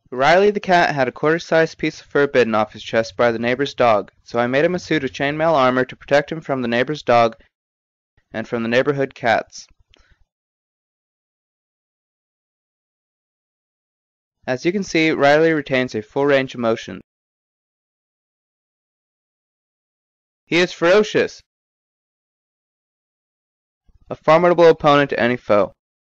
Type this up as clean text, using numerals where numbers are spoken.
Riley the cat had a quarter-sized piece of fur bitten off his chest by the neighbor's dog, so I made him a suit of chainmail armor to protect him from the neighbor's dog and from the neighborhood cats. As you can see, Riley retains a full range of motion. He is ferocious, a formidable opponent to any foe.